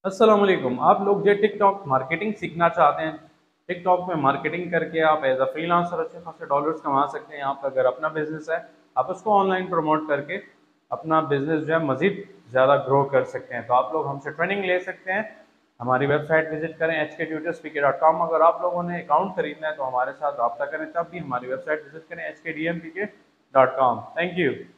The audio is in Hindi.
अस्सलाम वालेकुम। आप लोग जो टिकटॉक मार्केटिंग सीखना चाहते हैं, टिकटॉक में मार्केटिंग करके आप एज अ फ्रीलांसर अच्छे खासे डॉलर्स कमा सकते हैं। आप अगर अपना बिजनेस है, आप उसको ऑनलाइन प्रमोट करके अपना बिजनेस जो है मज़ीद ज़्यादा ग्रो कर सकते हैं। तो आप लोग हमसे ट्रेनिंग ले सकते हैं। हमारी वेबसाइट विजिट करें hktutorspk.com। अगर आप लोगों ने अकाउंट खरीदना है तो हमारे साथ रब्ता करें, तब भी हमारी वेबसाइट विजिट करें hkdmpk.com। Thank you.